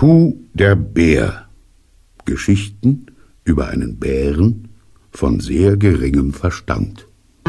Puh, der Bär. Geschichten über einen Bären von sehr geringem Verstand.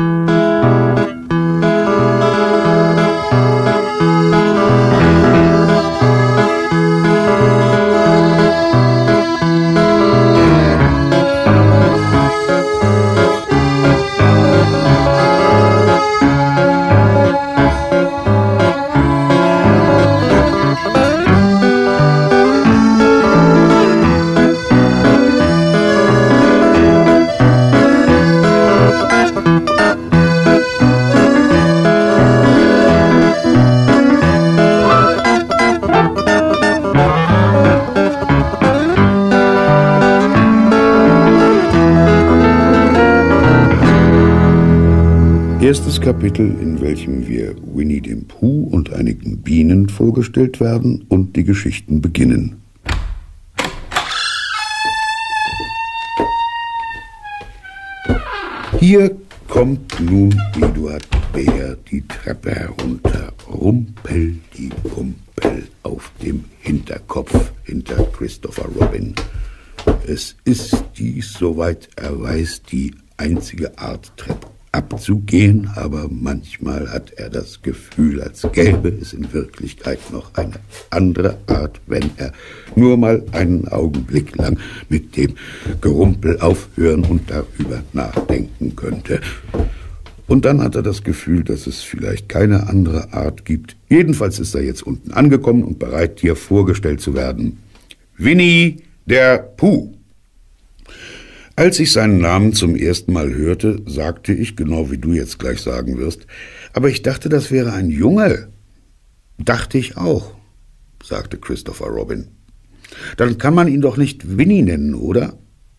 Erstes Kapitel, in welchem wir Winnie dem Pooh und einigen Bienen vorgestellt werden und die Geschichten beginnen. Hier kommt nun Eduard Bär die Treppe herunter, rumpel-die-pumpel auf dem Hinterkopf hinter Christopher Robin. Es ist dies, soweit er weiß, die einzige Art, Treppe abzugehen, aber manchmal hat er das Gefühl, als gäbe es in Wirklichkeit noch eine andere Art, wenn er nur mal einen Augenblick lang mit dem Gerumpel aufhören und darüber nachdenken könnte. Und dann hat er das Gefühl, dass es vielleicht keine andere Art gibt. Jedenfalls ist er jetzt unten angekommen und bereit, hier vorgestellt zu werden. Winnie der Pooh. Als ich seinen Namen zum ersten Mal hörte, sagte ich, genau wie du jetzt gleich sagen wirst, aber ich dachte, das wäre ein Junge. Dachte ich auch, sagte Christopher Robin. Dann kann man ihn doch nicht Winnie nennen, oder?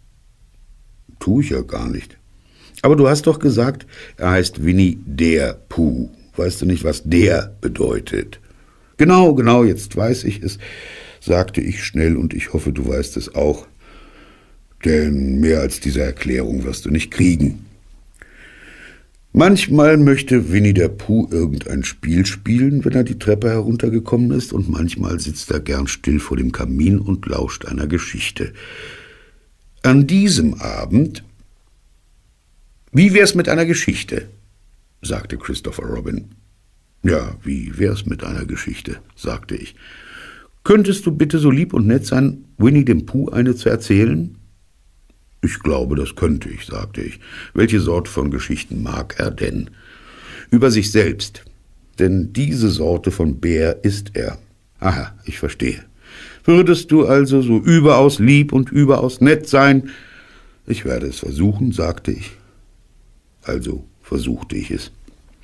Tu ich ja gar nicht. Aber du hast doch gesagt, er heißt Winnie der Pooh. Weißt du nicht, was der bedeutet? Genau, jetzt weiß ich es, sagte ich schnell, und ich hoffe, du weißt es auch. Denn mehr als diese Erklärung wirst du nicht kriegen. Manchmal möchte Winnie der Pooh irgendein Spiel spielen, wenn er die Treppe heruntergekommen ist, und manchmal sitzt er gern still vor dem Kamin und lauscht einer Geschichte. An diesem Abend... »Wie wär's mit einer Geschichte?« sagte Christopher Robin. »Ja, wie wär's mit einer Geschichte?« sagte ich. »Könntest du bitte so lieb und nett sein, Winnie dem Pooh eine zu erzählen?« »Ich glaube, das könnte ich«, sagte ich. »Welche Sorte von Geschichten mag er denn?« »Über sich selbst. Denn diese Sorte von Bär ist er.« »Aha, ich verstehe. Würdest du also so überaus lieb und überaus nett sein?« »Ich werde es versuchen«, sagte ich. Also versuchte ich es.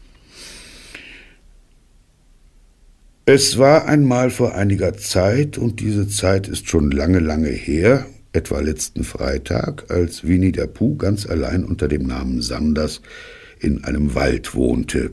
Es war einmal vor einiger Zeit, und diese Zeit ist schon lange her, etwa letzten Freitag, als Winnie der Pooh ganz allein unter dem Namen Sanders in einem Wald wohnte.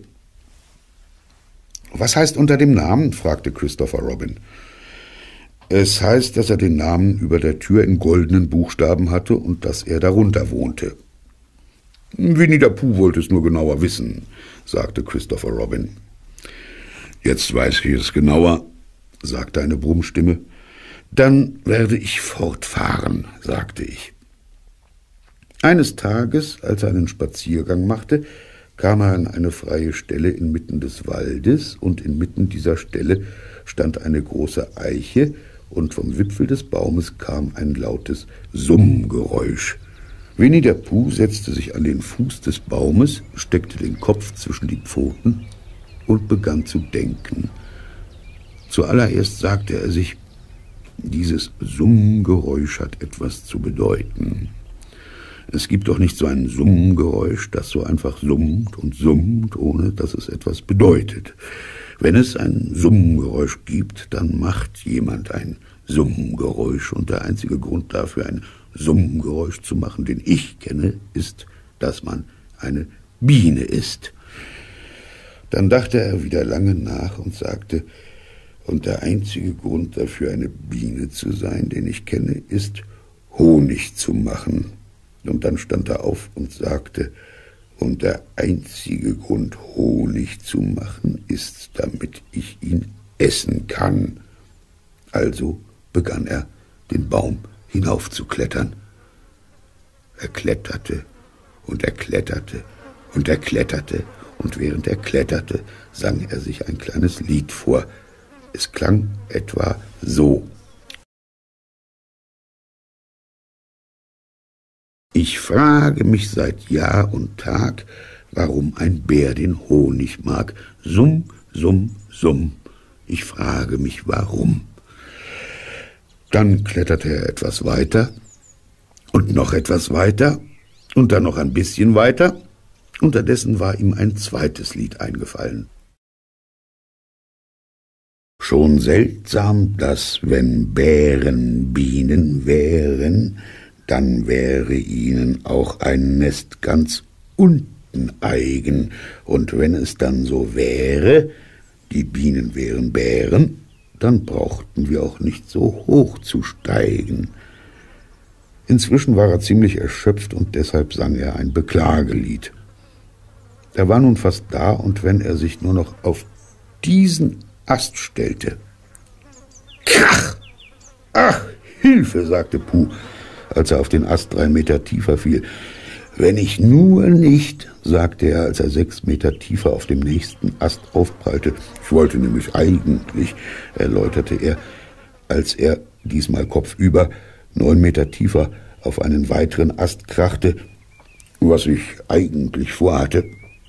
»Was heißt unter dem Namen?« fragte Christopher Robin. »Es heißt, dass er den Namen über der Tür in goldenen Buchstaben hatte und dass er darunter wohnte.« »Winnie der Pooh wollte es nur genauer wissen«, sagte Christopher Robin. »Jetzt weiß ich es genauer«, sagte eine Brummstimme. »Dann werde ich fortfahren«, sagte ich. Eines Tages, als er einen Spaziergang machte, kam er an eine freie Stelle inmitten des Waldes, und inmitten dieser Stelle stand eine große Eiche, und vom Wipfel des Baumes kam ein lautes Summgeräusch. Winnie der Pooh setzte sich an den Fuß des Baumes, steckte den Kopf zwischen die Pfoten und begann zu denken. Zuallererst sagte er sich, dieses Summgeräusch hat etwas zu bedeuten. Es gibt doch nicht so ein Summgeräusch, das so einfach summt, ohne dass es etwas bedeutet. Wenn es ein Summgeräusch gibt, dann macht jemand ein Summgeräusch, und der einzige Grund dafür, ein Summgeräusch zu machen, den ich kenne, ist, dass man eine Biene ist. Dann dachte er wieder lange nach und sagte, und der einzige Grund dafür, eine Biene zu sein, den ich kenne, ist, Honig zu machen. Und dann stand er auf und sagte, und der einzige Grund, Honig zu machen, ist, damit ich ihn essen kann. Also begann er, den Baum hinaufzuklettern. Er kletterte und er kletterte und er kletterte, und während er kletterte, sang er sich ein kleines Lied vor. Es klang etwa so: Ich frage mich seit Jahr und Tag, warum ein Bär den Honig mag. Summ, summ, summ, ich frage mich, warum. Dann kletterte er etwas weiter und noch etwas weiter und dann noch ein bisschen weiter. Unterdessen war ihm ein zweites Lied eingefallen. Schon seltsam, dass wenn Bären Bienen wären, dann wäre ihnen auch ein Nest ganz unten eigen. Und wenn es dann so wäre, die Bienen wären Bären, dann brauchten wir auch nicht so hoch zu steigen. Inzwischen war er ziemlich erschöpft und deshalb sang er ein Beklagelied. Er war nun fast da, und wenn er sich nur noch auf diesen Ast stellte. Krach! Ach, Hilfe, sagte Puh, als er auf den Ast 3 Meter tiefer fiel. Wenn ich nur nicht, sagte er, als er 6 Meter tiefer auf dem nächsten Ast aufprallte. Ich wollte nämlich eigentlich, erläuterte er, als er, diesmal kopfüber, 9 Meter tiefer auf einen weiteren Ast krachte, was ich eigentlich vorhatte.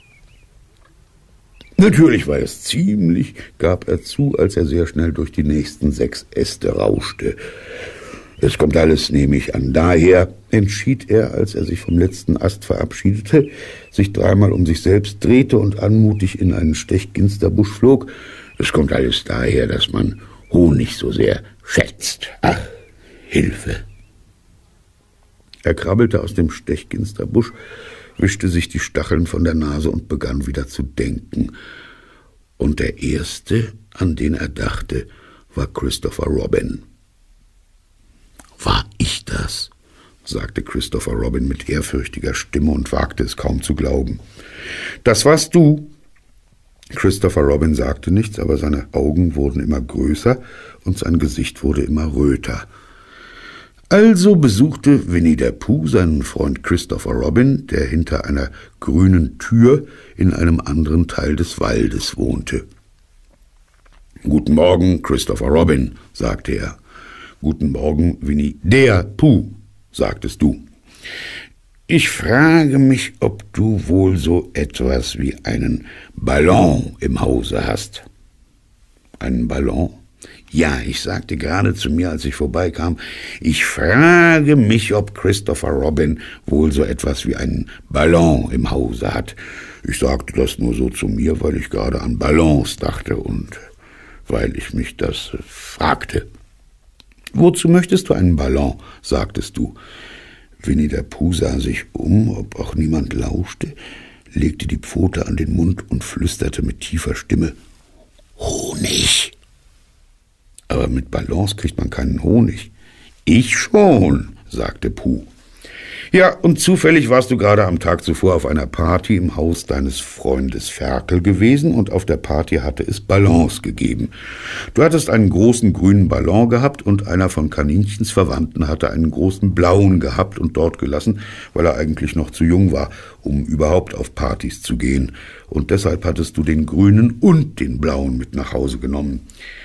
Natürlich war es ziemlich, gab er zu, als er sehr schnell durch die nächsten 6 Äste rauschte. Es kommt alles, nehme ich an. Daher entschied er, als er sich vom letzten Ast verabschiedete, sich 3-mal um sich selbst drehte und anmutig in einen Stechginsterbusch flog. Es kommt alles daher, dass man Honig so sehr schätzt. Ach, Hilfe! Er krabbelte aus dem Stechginsterbusch, wischte sich die Stacheln von der Nase und begann wieder zu denken. Und der Erste, an den er dachte, war Christopher Robin. »War ich das?« sagte Christopher Robin mit ehrfürchtiger Stimme und wagte es kaum zu glauben. »Das warst du!« Christopher Robin sagte nichts, aber seine Augen wurden immer größer und sein Gesicht wurde immer röter. Also besuchte Winnie der Pooh seinen Freund Christopher Robin, der hinter einer grünen Tür in einem anderen Teil des Waldes wohnte. »Guten Morgen, Christopher Robin«, sagte er. »Guten Morgen, Winnie der Pooh«, sagtest du. »Ich frage mich, ob du wohl so etwas wie einen Ballon im Hause hast.« »Einen Ballon?« »Ja, ich sagte gerade zu mir, als ich vorbeikam, ich frage mich, ob Christopher Robin wohl so etwas wie einen Ballon im Hause hat. Ich sagte das nur so zu mir, weil ich gerade an Ballons dachte und weil ich mich das fragte.« »Wozu möchtest du einen Ballon?« sagtest du. Winnie der Pooh sah sich um, ob auch niemand lauschte, legte die Pfote an den Mund und flüsterte mit tiefer Stimme, »Honig!« »Aber mit Ballons kriegt man keinen Honig.« »Ich schon«, sagte Puh. »Ja, und zufällig warst du gerade am Tag zuvor auf einer Party im Haus deines Freundes Ferkel gewesen und auf der Party hatte es Ballons gegeben. Du hattest einen großen grünen Ballon gehabt und einer von Kaninchens Verwandten hatte einen großen blauen gehabt und dort gelassen, weil er eigentlich noch zu jung war, um überhaupt auf Partys zu gehen. Und deshalb hattest du den grünen und den blauen mit nach Hause genommen.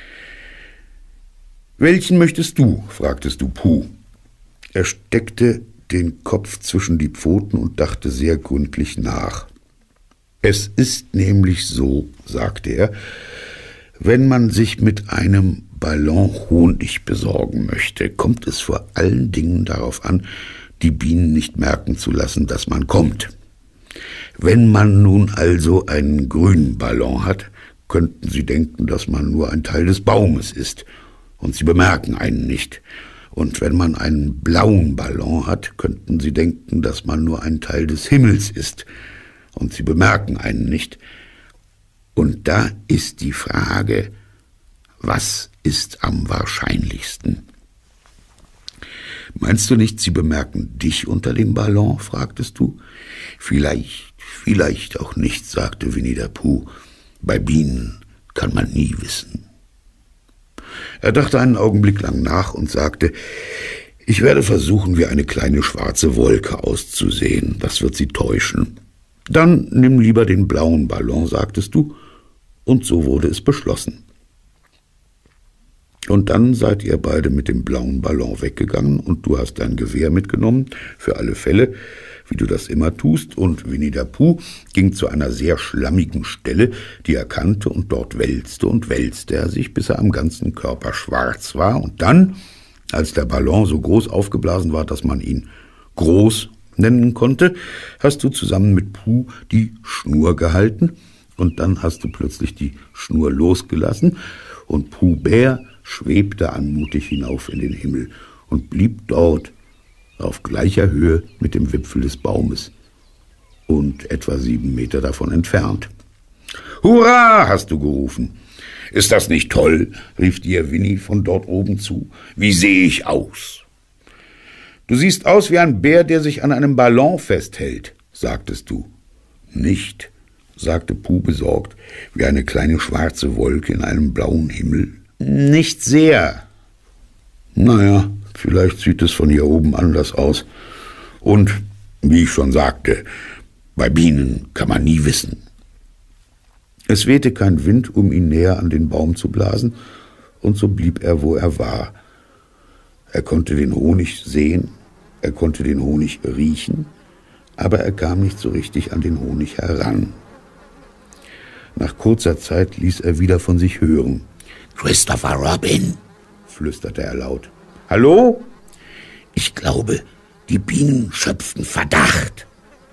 »Welchen möchtest du?« fragtest du Puh. Er steckte den Kopf zwischen die Pfoten und dachte sehr gründlich nach. »Es ist nämlich so«, sagte er, »wenn man sich mit einem Ballon Honig besorgen möchte, kommt es vor allen Dingen darauf an, die Bienen nicht merken zu lassen, dass man kommt. Wenn man nun also einen grünen Ballon hat, könnten sie denken, dass man nur ein Teil des Baumes ist, und sie bemerken einen nicht. Und wenn man einen blauen Ballon hat, könnten sie denken, dass man nur ein Teil des Himmels ist, und sie bemerken einen nicht. Und da ist die Frage, was ist am wahrscheinlichsten? »Meinst du nicht, sie bemerken dich unter dem Ballon?« fragtest du. Vielleicht auch nicht«, sagte Winnie der Pooh. »Bei Bienen kann man nie wissen.« Er dachte einen Augenblick lang nach und sagte, ich werde versuchen, wie eine kleine schwarze Wolke auszusehen. Das wird sie täuschen. Dann nimm lieber den blauen Ballon, sagtest du, und so wurde es beschlossen. Und dann seid ihr beide mit dem blauen Ballon weggegangen und du hast dein Gewehr mitgenommen, für alle Fälle, wie du das immer tust, und Winnie der Pooh ging zu einer sehr schlammigen Stelle, die er kannte, und dort wälzte und wälzte er sich, bis er am ganzen Körper schwarz war. Und dann, als der Ballon so groß aufgeblasen war, dass man ihn groß nennen konnte, hast du zusammen mit Pooh die Schnur gehalten, und dann hast du plötzlich die Schnur losgelassen, und Pooh Bär schwebte anmutig hinauf in den Himmel und blieb dort auf gleicher Höhe mit dem Wipfel des Baumes und etwa 7 Meter davon entfernt. »Hurra!« hast du gerufen. »Ist das nicht toll?« rief dir Winnie von dort oben zu. »Wie sehe ich aus?« »Du siehst aus wie ein Bär, der sich an einem Ballon festhält«, sagtest du. »Nicht«, sagte Pooh besorgt, »wie eine kleine schwarze Wolke in einem blauen Himmel.« »Nicht sehr.« »Naja, vielleicht sieht es von hier oben anders aus. Und, wie ich schon sagte, bei Bienen kann man nie wissen.« Es wehte kein Wind, um ihn näher an den Baum zu blasen, und so blieb er, wo er war. Er konnte den Honig sehen, er konnte den Honig riechen, aber er kam nicht so richtig an den Honig heran. Nach kurzer Zeit ließ er wieder von sich hören. »Christopher Robin«, flüsterte er laut. »Hallo? Ich glaube, die Bienen schöpfen Verdacht.«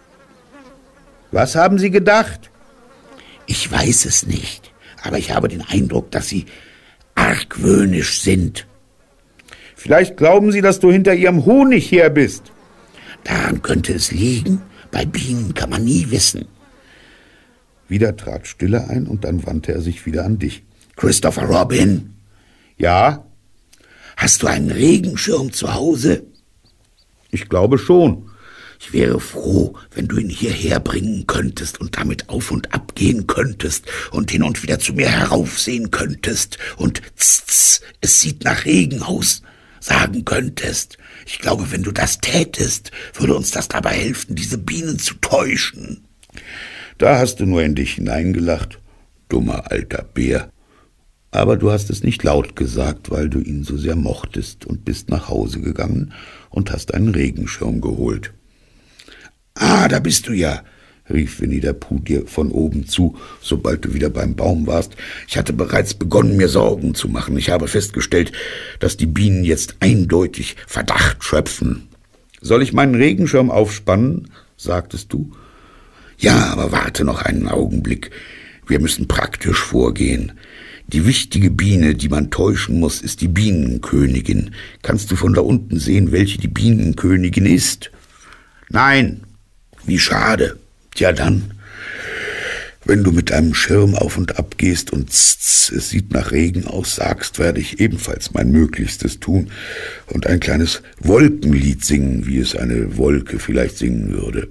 »Was haben Sie gedacht?« »Ich weiß es nicht, aber ich habe den Eindruck, dass Sie argwöhnisch sind.« »Vielleicht glauben Sie, dass du hinter Ihrem Honig her bist.« »Daran könnte es liegen. Bei Bienen kann man nie wissen.« Wieder trat Stille ein, und dann wandte er sich wieder an dich. »Christopher Robin?« »Ja?« »Hast du einen Regenschirm zu Hause?« »Ich glaube schon.« »Ich wäre froh, wenn du ihn hierher bringen könntest und damit auf und ab gehen könntest und hin und wieder zu mir heraufsehen könntest und tss, es sieht nach Regen aus sagen könntest. Ich glaube, wenn du das tätest, würde uns das dabei helfen, diese Bienen zu täuschen.« Da hast du nur in dich hineingelacht, dummer alter Bär. Aber du hast es nicht laut gesagt, weil du ihn so sehr mochtest, und bist nach Hause gegangen und hast einen Regenschirm geholt. »Ah, da bist du ja«, rief Winnie der Pooh dir von oben zu, sobald du wieder beim Baum warst. »Ich hatte bereits begonnen, mir Sorgen zu machen. Ich habe festgestellt, dass die Bienen jetzt eindeutig Verdacht schöpfen.« »Soll ich meinen Regenschirm aufspannen?« sagtest du. »Ja, aber warte noch einen Augenblick. Wir müssen praktisch vorgehen. Die wichtige Biene, die man täuschen muss, ist die Bienenkönigin. Kannst du von da unten sehen, welche die Bienenkönigin ist?« »Nein.« »Wie schade. Tja dann, wenn du mit deinem Schirm auf und ab gehst und tss, es sieht nach Regen aus sagst, werde ich ebenfalls mein Möglichstes tun und ein kleines Wolkenlied singen, wie es eine Wolke vielleicht singen würde.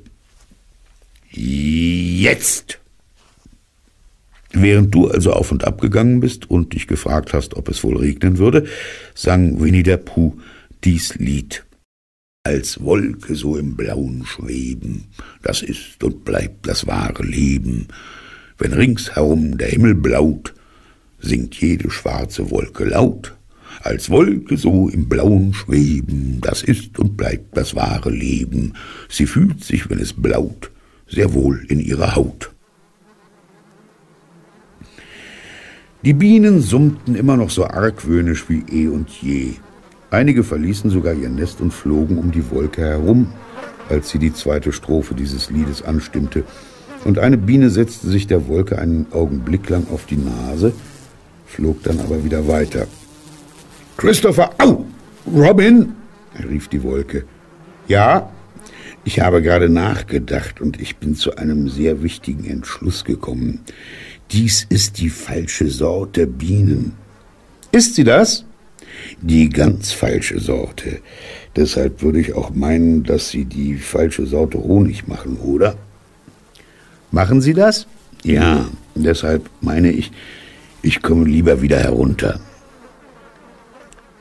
Jetzt!« Während du also auf und ab gegangen bist und dich gefragt hast, ob es wohl regnen würde, sang Winnie der Pooh dies Lied. »Als Wolke so im Blauen schweben, das ist und bleibt das wahre Leben. Wenn ringsherum der Himmel blaut, singt jede schwarze Wolke laut. Als Wolke so im Blauen schweben, das ist und bleibt das wahre Leben. Sie fühlt sich, wenn es blaut, sehr wohl in ihrer Haut.« Die Bienen summten immer noch so argwöhnisch wie eh und je. Einige verließen sogar ihr Nest und flogen um die Wolke herum, als sie die zweite Strophe dieses Liedes anstimmte. Und eine Biene setzte sich der Wolke einen Augenblick lang auf die Nase, flog dann aber wieder weiter. »Christopher, au! Robin!« rief die Wolke. »Ja, ich habe gerade nachgedacht und ich bin zu einem sehr wichtigen Entschluss gekommen. Dies ist die falsche Sorte Bienen.« »Ist sie das?« »Die ganz falsche Sorte. Deshalb würde ich auch meinen, dass Sie die falsche Sorte Honig machen, oder?« »Machen Sie das?« »Ja, deshalb meine ich, ich komme lieber wieder herunter.«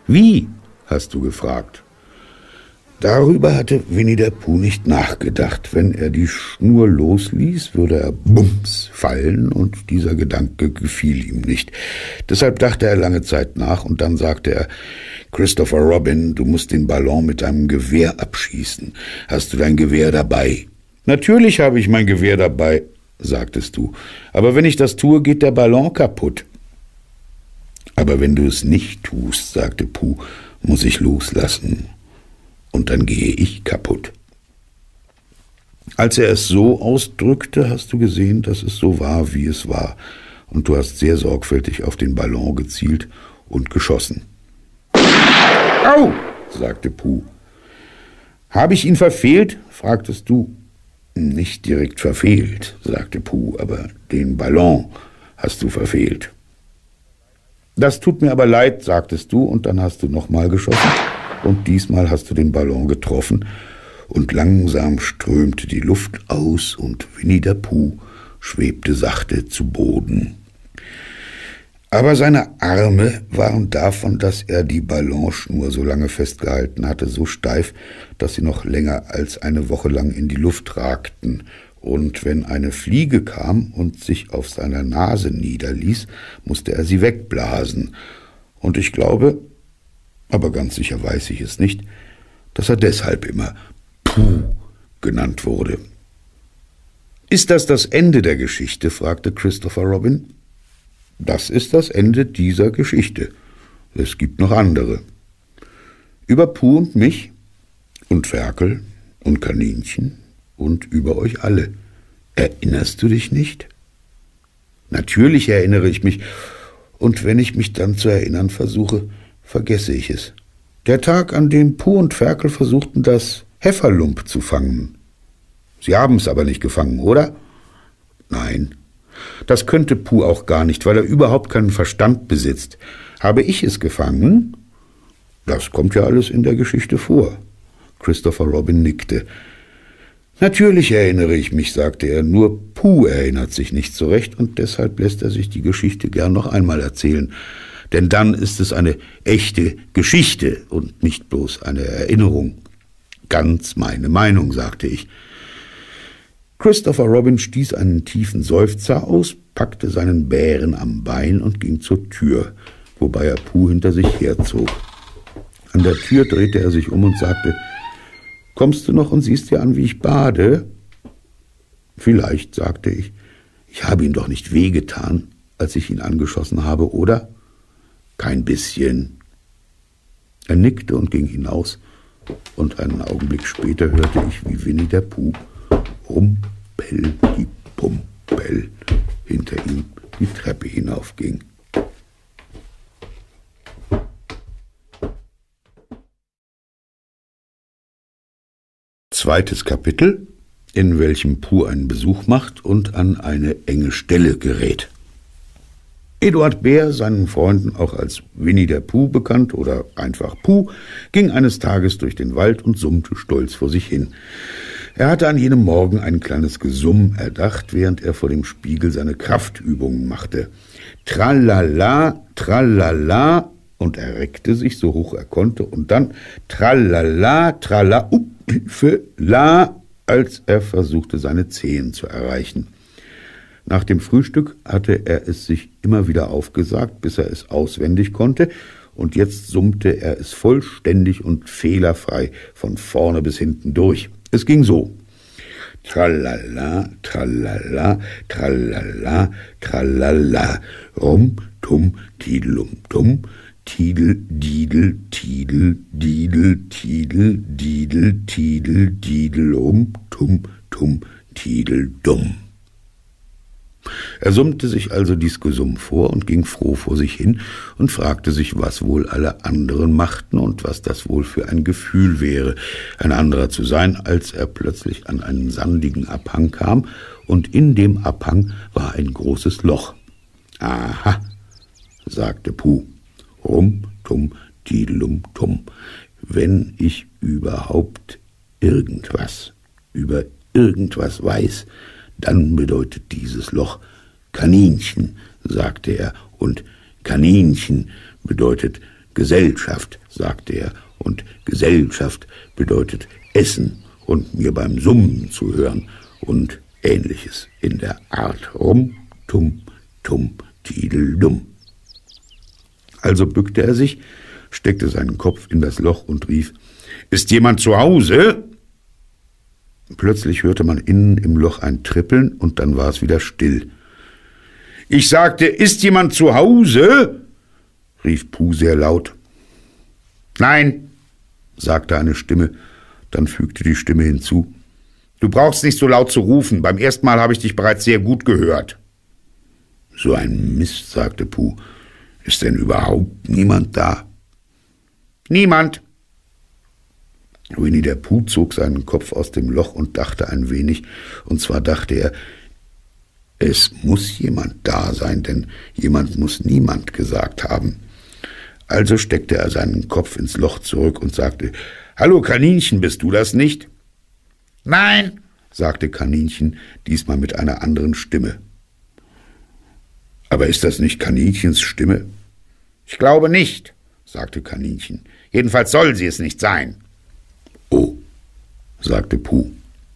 Wie? Hast du gefragt. Darüber hatte Winnie der Pooh nicht nachgedacht. Wenn er die Schnur losließ, würde er bums fallen, und dieser Gedanke gefiel ihm nicht. Deshalb dachte er lange Zeit nach, und dann sagte er: »Christopher Robin, du musst den Ballon mit deinem Gewehr abschießen. Hast du dein Gewehr dabei?« »Natürlich habe ich mein Gewehr dabei«, sagtest du. »Aber wenn ich das tue, geht der Ballon kaputt.« »Aber wenn du es nicht tust«, sagte Pooh, »muss ich loslassen. Und dann gehe ich kaputt.« Als er es so ausdrückte, hast du gesehen, dass es so war, wie es war, und du hast sehr sorgfältig auf den Ballon gezielt und geschossen. »Au«, sagte Pooh. »Habe ich ihn verfehlt?«, fragtest du. »Nicht direkt verfehlt«, sagte Pooh, »aber den Ballon hast du verfehlt.« »Das tut mir aber leid«, sagtest du, und dann hast du nochmal geschossen. Und diesmal hast du den Ballon getroffen, und langsam strömte die Luft aus, und Winnie der Pooh schwebte sachte zu Boden. Aber seine Arme waren davon, dass er die Ballonschnur so lange festgehalten hatte, so steif, dass sie noch länger als eine Woche lang in die Luft ragten. Und wenn eine Fliege kam und sich auf seiner Nase niederließ, musste er sie wegblasen. Und ich glaube, aber ganz sicher weiß ich es nicht, dass er deshalb immer Pooh genannt wurde. »Ist das Ende der Geschichte?«, fragte Christopher Robin. »Das ist das Ende dieser Geschichte. Es gibt noch andere. Über Pooh und mich und Ferkel und Kaninchen und über euch alle. Erinnerst du dich nicht?« »Natürlich erinnere ich mich, und wenn ich mich dann zu erinnern versuche, vergesse ich es. Der Tag, an dem Pooh und Ferkel versuchten, das Hefferlump zu fangen. Sie haben es aber nicht gefangen, oder?« »Nein. Das könnte Pooh auch gar nicht, weil er überhaupt keinen Verstand besitzt. Habe ich es gefangen?« »Das kommt ja alles in der Geschichte vor.« Christopher Robin nickte. »Natürlich erinnere ich mich«, sagte er, »nur Pooh erinnert sich nicht so recht, und deshalb lässt er sich die Geschichte gern noch einmal erzählen. Denn dann ist es eine echte Geschichte und nicht bloß eine Erinnerung.« »Ganz meine Meinung«, sagte ich. Christopher Robin stieß einen tiefen Seufzer aus, packte seinen Bären am Bein und ging zur Tür, wobei er Pooh hinter sich herzog. An der Tür drehte er sich um und sagte: »Kommst du noch und siehst dir an, wie ich bade?« »Vielleicht«, sagte ich. »Ich habe ihm doch nicht wehgetan, als ich ihn angeschossen habe, oder?« »Kein bisschen.« Er nickte und ging hinaus, und einen Augenblick später hörte ich, wie Winnie der Pooh rumpel-die-pumpel hinter ihm die Treppe hinaufging. Zweites Kapitel, in welchem Pooh einen Besuch macht und an eine enge Stelle gerät. Eduard Bär, seinen Freunden auch als Winnie der Pooh bekannt oder einfach Pooh, ging eines Tages durch den Wald und summte stolz vor sich hin. Er hatte an jenem Morgen ein kleines Gesumm erdacht, während er vor dem Spiegel seine Kraftübungen machte. Tralala, tralala, und er reckte sich so hoch er konnte, und dann tralala, trala, la, als er versuchte, seine Zehen zu erreichen. Nach dem Frühstück hatte er es sich immer wieder aufgesagt, bis er es auswendig konnte, und jetzt summte er es vollständig und fehlerfrei von vorne bis hinten durch. Es ging so: Tralala, tralala, tralala, tralala, rum, tum, tidelum, tum, tidel, didel, tidel, didel, tidel, didel, tidel, didel, tum, tum, tidel, dumm. Er summte sich also dies Gesumm vor und ging froh vor sich hin und fragte sich, was wohl alle anderen machten und was das wohl für ein Gefühl wäre, ein anderer zu sein, als er plötzlich an einen sandigen Abhang kam, und in dem Abhang war ein großes Loch. »Aha«, sagte Pooh, rum, tum, tidelum, tum, wenn ich überhaupt irgendwas über irgendwas weiß, dann bedeutet dieses Loch Kaninchen«, sagte er, »und Kaninchen bedeutet Gesellschaft. sagte er, und Gesellschaft bedeutet Essen und mir beim Summen zu hören und Ähnliches in der Art. Rum, tum, tum, tideldum. Also bückte er sich, steckte seinen Kopf in das Loch und rief: »Ist jemand zu Hause?« Plötzlich hörte man innen im Loch ein Trippeln und dann war es wieder still. »Ich sagte, ist jemand zu Hause?« rief Puh sehr laut. »Nein«, sagte eine Stimme, dann fügte die Stimme hinzu: »Du brauchst nicht so laut zu rufen, beim ersten Mal habe ich dich bereits sehr gut gehört.« »So ein Mist«, sagte Puh. »Ist denn überhaupt niemand da?« »Niemand.« Winnie der Pooh zog seinen Kopf aus dem Loch und dachte ein wenig, und zwar dachte er, es muss jemand da sein, denn jemand muss niemand gesagt haben. Also steckte er seinen Kopf ins Loch zurück und sagte: »Hallo Kaninchen, bist du das nicht?« »Nein«, sagte Kaninchen, diesmal mit einer anderen Stimme. »Aber ist das nicht Kaninchens Stimme?« »Ich glaube nicht«, sagte Kaninchen. »Jedenfalls soll sie es nicht sein.« »Oh«, sagte Puh.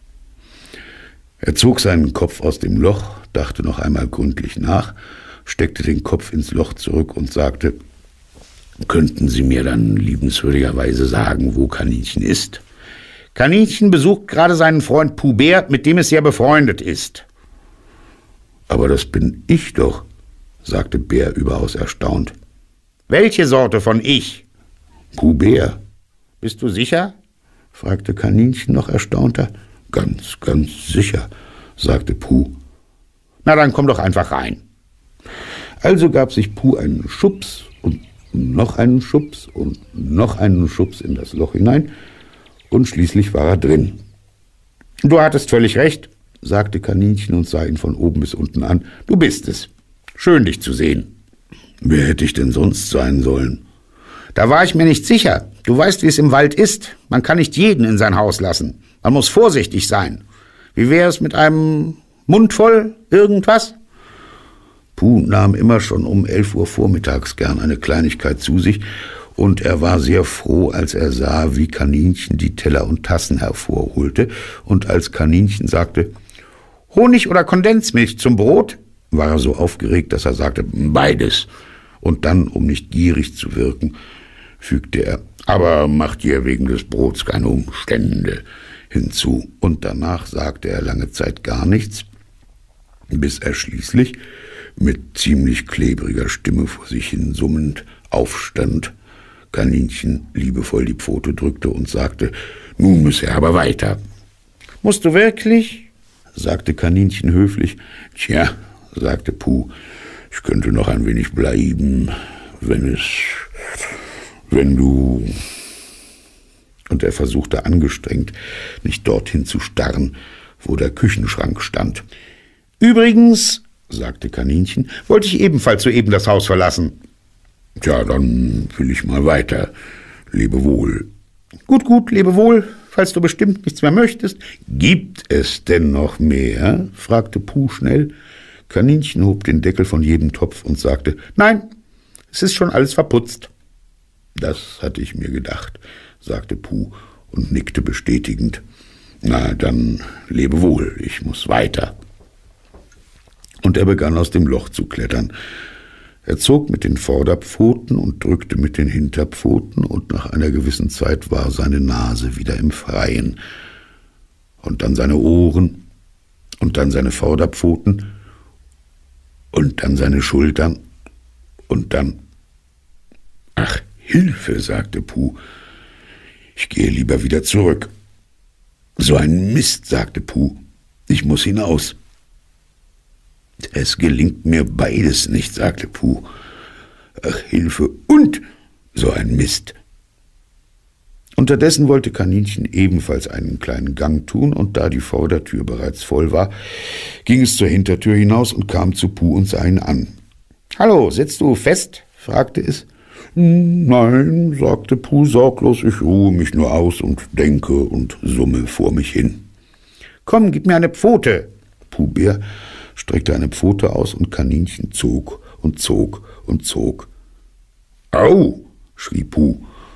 Er zog seinen Kopf aus dem Loch, dachte noch einmal gründlich nach, steckte den Kopf ins Loch zurück und sagte: »Könnten Sie mir dann liebenswürdigerweise sagen, wo Kaninchen ist?« »Kaninchen besucht gerade seinen Freund Puh Bär, mit dem es sehr befreundet ist.« »Aber das bin ich doch«, sagte Bär überaus erstaunt. »Welche Sorte von ich?« »Puh Bär.« »Bist du sicher?« fragte Kaninchen noch erstaunter. »Ganz, ganz sicher«, sagte Puh. »Na, dann komm doch einfach rein.« Also gab sich Puh einen Schubs und noch einen Schubs und noch einen Schubs in das Loch hinein, und schließlich war er drin. »Du hattest völlig recht«, sagte Kaninchen und sah ihn von oben bis unten an. »Du bist es. Schön, dich zu sehen.« »Wer hätte ich denn sonst sein sollen?« »Da war ich mir nicht sicher. Du weißt, wie es im Wald ist. Man kann nicht jeden in sein Haus lassen. Man muss vorsichtig sein. Wie wäre es mit einem Mund voll irgendwas?« Puh nahm immer schon um 11 Uhr vormittags gern eine Kleinigkeit zu sich, und er war sehr froh, als er sah, wie Kaninchen die Teller und Tassen hervorholte, und als Kaninchen sagte: »Honig oder Kondensmilch zum Brot?« war er so aufgeregt, dass er sagte: »Beides.« Und dann, um nicht gierig zu wirken, fügte er: »Aber macht ihr wegen des Brots keine Umstände«, hinzu. Und danach sagte er lange Zeit gar nichts, bis er schließlich mit ziemlich klebriger Stimme vor sich hin summend aufstand, Kaninchen liebevoll die Pfote drückte und sagte: »Nun müsse er aber weiter.« »Musst du wirklich?« sagte Kaninchen höflich. »Tja«, sagte Puh, »ich könnte noch ein wenig bleiben, wenn du...« Und er versuchte angestrengt, nicht dorthin zu starren, wo der Küchenschrank stand. »Übrigens«, sagte Kaninchen, »wollte ich ebenfalls soeben das Haus verlassen.« »Tja, dann will ich mal weiter. Lebe wohl.« »Gut, lebe wohl, falls du bestimmt nichts mehr möchtest.« »Gibt es denn noch mehr?« fragte Puh schnell. Kaninchen hob den Deckel von jedem Topf und sagte: »Nein, es ist schon alles verputzt.« »Das hatte ich mir gedacht«, sagte Puh und nickte bestätigend. »Na, dann lebe wohl, ich muss weiter.« Und er begann aus dem Loch zu klettern. Er zog mit den Vorderpfoten und drückte mit den Hinterpfoten, und nach einer gewissen Zeit war seine Nase wieder im Freien. Und dann seine Ohren, und dann seine Vorderpfoten, und dann seine Schultern, und dann... »Ach, Hilfe«, sagte Puh, »ich gehe lieber wieder zurück.« »So ein Mist«, sagte Puh, »ich muss hinaus.« »Es gelingt mir beides nicht«, sagte Puh. »Ach, Hilfe, und so ein Mist.« Unterdessen wollte Kaninchen ebenfalls einen kleinen Gang tun, und da die Vordertür bereits voll war, ging es zur Hintertür hinaus und kam zu Puh und sah ihn an. »Hallo, sitzt du fest?« fragte es. »Nein«, sagte Puh sorglos, »ich ruhe mich nur aus und denke und summe vor mich hin.« »Komm, gib mir eine Pfote.« Puh Bär streckte eine Pfote aus, und Kaninchen zog und zog und zog. »Au«, schrie Puh,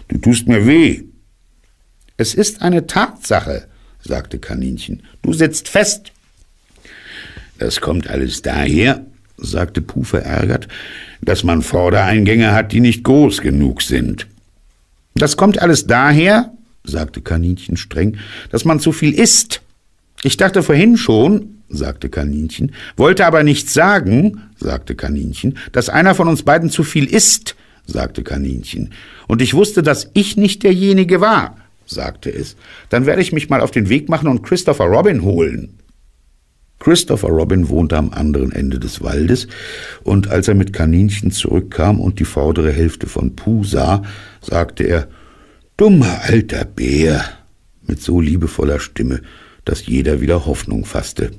Du tust mir weh.« »Es ist eine Tatsache«, sagte Kaninchen. »Du sitzt fest.« »Das kommt alles daher«, sagte Puh verärgert, »dass man Vordereingänge hat, die nicht groß genug sind.« »Das kommt alles daher«, sagte Kaninchen streng, »dass man zu viel isst.« »Ich dachte vorhin schon«, sagte Kaninchen, »wollte aber nicht sagen«, sagte Kaninchen, »dass einer von uns beiden zu viel isst«, sagte Kaninchen. »Und ich wusste, dass ich nicht derjenige war«, sagte es. »Dann werde ich mich mal auf den Weg machen und Christopher Robin holen.« Christopher Robin wohnte am anderen Ende des Waldes, und als er mit Kaninchen zurückkam und die vordere Hälfte von Puh sah, sagte er, »Dummer alter Bär«, mit so liebevoller Stimme, dass jeder wieder Hoffnung fasste.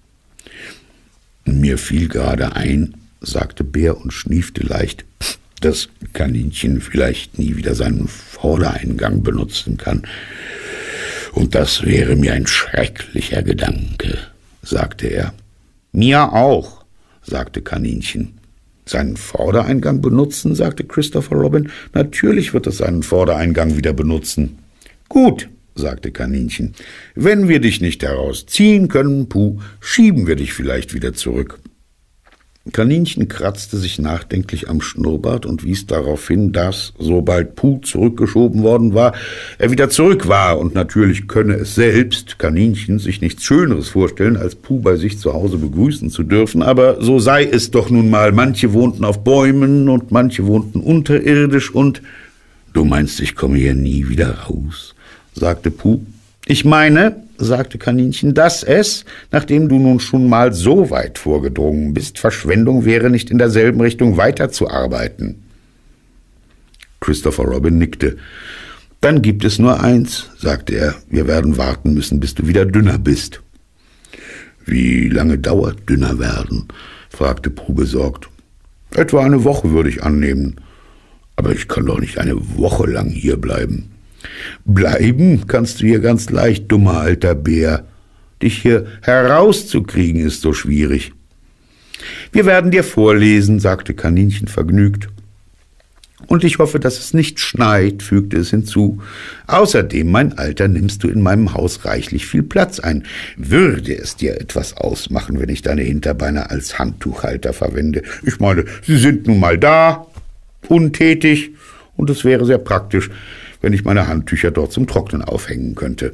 »Mir fiel gerade ein«, sagte Bär und schniefte leicht, »dass Kaninchen vielleicht nie wieder seinen Vordereingang benutzen kann. Und das wäre mir ein schrecklicher Gedanke«, sagte er. »Mir auch«, sagte Kaninchen. »Seinen Vordereingang benutzen?«, sagte Christopher Robin. »Natürlich wird es seinen Vordereingang wieder benutzen.« »Gut«, sagte Kaninchen. »Wenn wir dich nicht herausziehen können, Puh, schieben wir dich vielleicht wieder zurück.« Kaninchen kratzte sich nachdenklich am Schnurrbart und wies darauf hin, dass, sobald Puh zurückgeschoben worden war, er wieder zurück war, und natürlich könne es selbst, Kaninchen, sich nichts Schöneres vorstellen, als Puh bei sich zu Hause begrüßen zu dürfen, aber so sei es doch nun mal. Manche wohnten auf Bäumen und manche wohnten unterirdisch und... »Du meinst, ich komme hier nie wieder raus?«, sagte Puh. »Ich meine«, sagte Kaninchen, »dass es, nachdem du nun schon mal so weit vorgedrungen bist, Verschwendung wäre, nicht in derselben Richtung weiterzuarbeiten.« Christopher Robin nickte. »Dann gibt es nur eins«, sagte er, »wir werden warten müssen, bis du wieder dünner bist.« »Wie lange dauert dünner werden?«, fragte Puh besorgt. »Etwa eine Woche, würde ich annehmen. Aber ich kann doch nicht eine Woche lang hier bleiben.« »Bleiben kannst du hier ganz leicht, dummer alter Bär. Dich hier herauszukriegen ist so schwierig.« »Wir werden dir vorlesen«, sagte Kaninchen vergnügt. »Und ich hoffe, dass es nicht schneit«, fügte es hinzu. »Außerdem, mein Alter, nimmst du in meinem Haus reichlich viel Platz ein. Würde es dir etwas ausmachen, wenn ich deine Hinterbeine als Handtuchhalter verwende? Ich meine, sie sind nun mal da, untätig, und es wäre sehr praktisch, wenn ich meine Handtücher dort zum Trocknen aufhängen könnte.«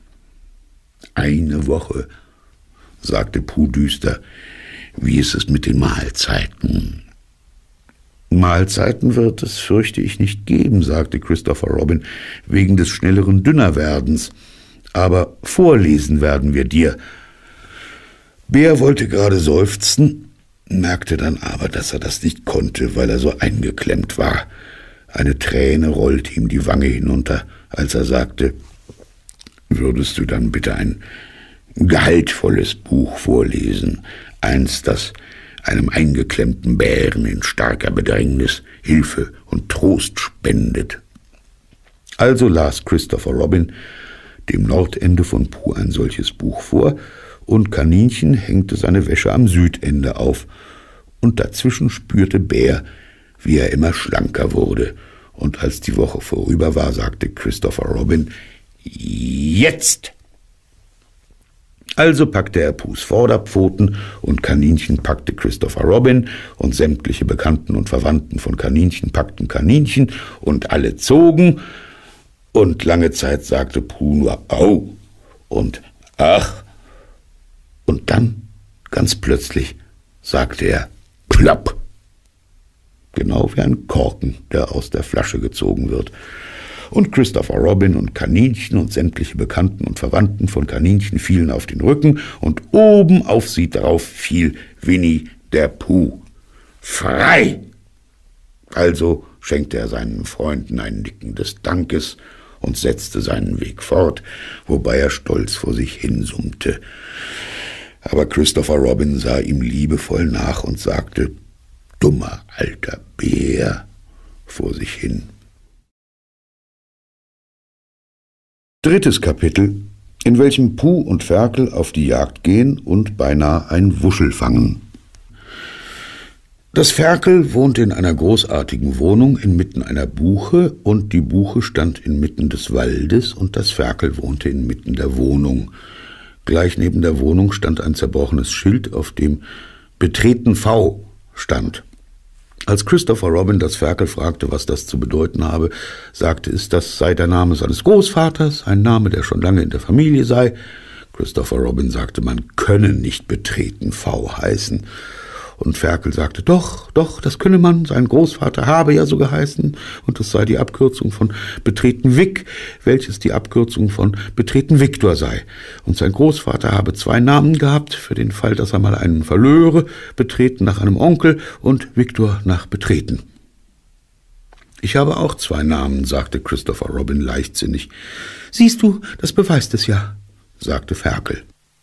»Eine Woche«, sagte Puh düster. »Wie ist es mit den Mahlzeiten?« »Mahlzeiten wird es, fürchte ich, nicht geben«, sagte Christopher Robin, »wegen des schnelleren Dünnerwerdens. Aber vorlesen werden wir dir.« Bär wollte gerade seufzen, merkte dann aber, dass er das nicht konnte, weil er so eingeklemmt war. Eine Träne rollte ihm die Wange hinunter, als er sagte, »Würdest du dann bitte ein gehaltvolles Buch vorlesen, eins, das einem eingeklemmten Bären in starker Bedrängnis Hilfe und Trost spendet?« Also las Christopher Robin dem Nordende von Puh ein solches Buch vor, und Kaninchen hängte seine Wäsche am Südende auf, und dazwischen spürte Bär, wie er immer schlanker wurde, und als die Woche vorüber war, sagte Christopher Robin, »Jetzt!« Also packte er Puhs Vorderpfoten, und Kaninchen packte Christopher Robin, und sämtliche Bekannten und Verwandten von Kaninchen packten Kaninchen, und alle zogen, und lange Zeit sagte Puh nur »Au« und »Ach«, und dann, ganz plötzlich, sagte er »Plopp«, genau wie ein Korken, der aus der Flasche gezogen wird. Und Christopher Robin und Kaninchen und sämtliche Bekannten und Verwandten von Kaninchen fielen auf den Rücken, und oben auf sie drauf fiel Winnie der Puh. »Frei!« Also schenkte er seinen Freunden ein Nicken des Dankes und setzte seinen Weg fort, wobei er stolz vor sich hinsummte. Aber Christopher Robin sah ihm liebevoll nach und sagte, »Dummer alter Bär«, vor sich hin. 3. Kapitel, in welchem Puh und Ferkel auf die Jagd gehen und beinahe ein Wuschel fangen. Das Ferkel wohnte in einer großartigen Wohnung inmitten einer Buche, und die Buche stand inmitten des Waldes, und das Ferkel wohnte inmitten der Wohnung. Gleich neben der Wohnung stand ein zerbrochenes Schild, auf dem »Betreten V« stand. Als Christopher Robin das Ferkel fragte, was das zu bedeuten habe, sagte es, das sei der Name seines Großvaters, ein Name, der schon lange in der Familie sei. Christopher Robin sagte, man könne nicht Betreten V heißen. Und Ferkel sagte, doch, das könne man, sein Großvater habe ja so geheißen, und es sei die Abkürzung von Betreten Vic, welches die Abkürzung von Betreten Viktor sei. Und sein Großvater habe 2 Namen gehabt, für den Fall, dass er mal einen verlöre, Betreten nach einem Onkel und Viktor nach Betreten. »Ich habe auch 2 Namen«, sagte Christopher Robin leichtsinnig. »Siehst du, das beweist es ja«, sagte Ferkel.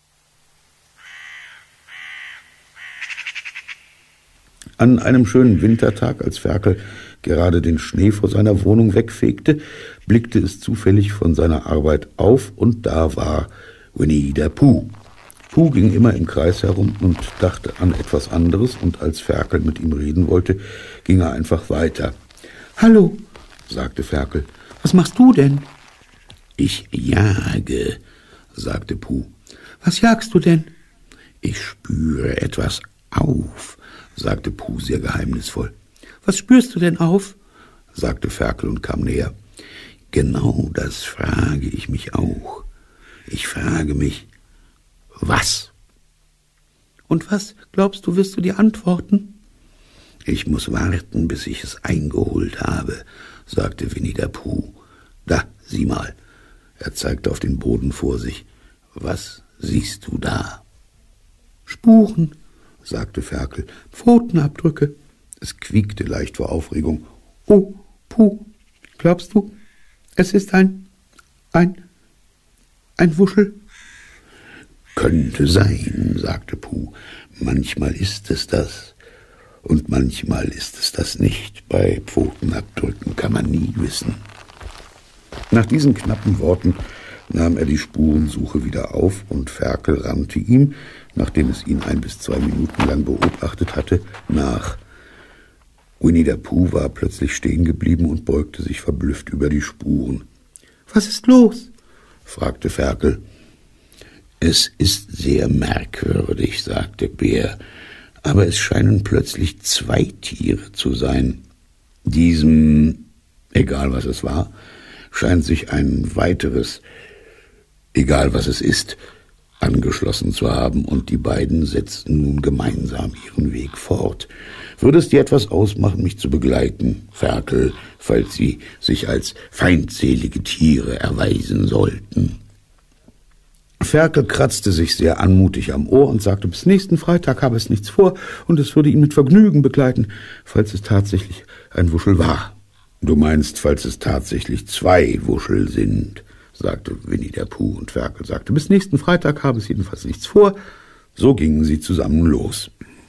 An einem schönen Wintertag, als Ferkel gerade den Schnee vor seiner Wohnung wegfegte, blickte es zufällig von seiner Arbeit auf, und da war Winnie der Pooh. Pooh ging immer im Kreis herum und dachte an etwas anderes, und als Ferkel mit ihm reden wollte, ging er einfach weiter. »Hallo«, sagte Ferkel, »was machst du denn?« »Ich jage«, sagte Pooh. »Was jagst du denn?« »Ich spüre etwas auf«, sagte Pooh sehr geheimnisvoll. »Was spürst du denn auf?« sagte Ferkel und kam näher. »Genau das frage ich mich auch. Ich frage mich, was?« »Und was, glaubst du, wirst du dir antworten?« »Ich muss warten, bis ich es eingeholt habe«, sagte Winnie der Pooh. »Da, sieh mal.« Er zeigte auf den Boden vor sich. »Was siehst du da?« »Spuren«, sagte Ferkel, »Pfotenabdrücke.« Es quiekte leicht vor Aufregung. »Oh, Pooh, glaubst du, es ist ein Wuschel?« »Könnte sein«, sagte Pooh. »Manchmal ist es das, und manchmal ist es das nicht. Bei Pfotenabdrücken kann man nie wissen.« Nach diesen knappen Worten nahm er die Spurensuche wieder auf, und Ferkel rannte ihm, nachdem es ihn 1 bis 2 Minuten lang beobachtet hatte, nach. Winnie der Pooh war plötzlich stehen geblieben und beugte sich verblüfft über die Spuren. »Was ist los?« fragte Ferkel. »Es ist sehr merkwürdig«, sagte Bär, »aber es scheinen plötzlich 2 Tiere zu sein. Diesem, egal was es war, scheint sich ein weiteres, egal was es ist, angeschlossen zu haben, und die beiden setzten nun gemeinsam ihren Weg fort. Würde es dir etwas ausmachen, mich zu begleiten, Ferkel, falls sie sich als feindselige Tiere erweisen sollten?« Ferkel kratzte sich sehr anmutig am Ohr und sagte, bis nächsten Freitag habe es nichts vor, und es würde ihn mit Vergnügen begleiten, falls es tatsächlich ein Wuschel war. »Du meinst, falls es tatsächlich 2 Wuschel sind«, sagte Winnie der Pooh, und Ferkel sagte, bis nächsten Freitag habe es jedenfalls nichts vor. So gingen sie zusammen los.